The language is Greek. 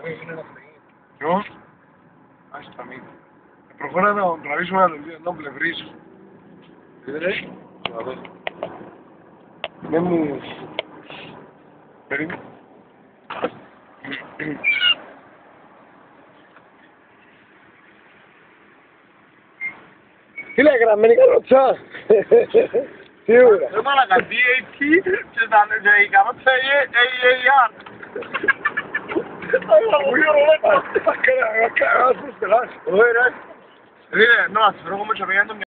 έγινε να φύγει. Ποιο? Άστα τα μύθια. Προχώρα να τραβήσουμε ένα λεπτό, να πλευρίσω. Δεν έχει. Δεν μου... Περίμενε. Τι λέει γραμμένη καρότσα. Τι ώρα. Δεν μάλακα, DAT και η καρότσα AAR. Ωραία, να, ας φέρω εγώ με το